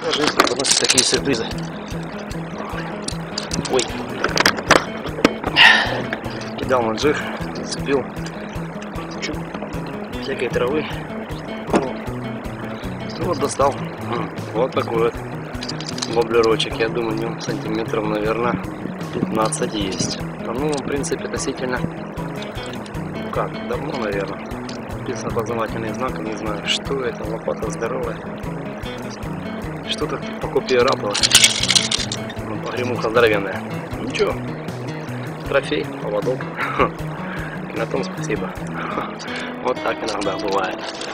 Жизнь приносит такие сюрпризы. Ой. Кидал на джиг, зацепил всякой травы. Ну, вот достал. Вот такой вот воблерочек. Я думаю, в нем сантиметров, наверное, 15 есть. Ну, в принципе, относительно, как, давно, наверное. Написано опознавательный знак, не знаю, что это, лопата здоровая. Что-то по копии рапла. Погремуха здоровенная. Ничего. Трофей, поводок. И на том спасибо. Вот так иногда бывает.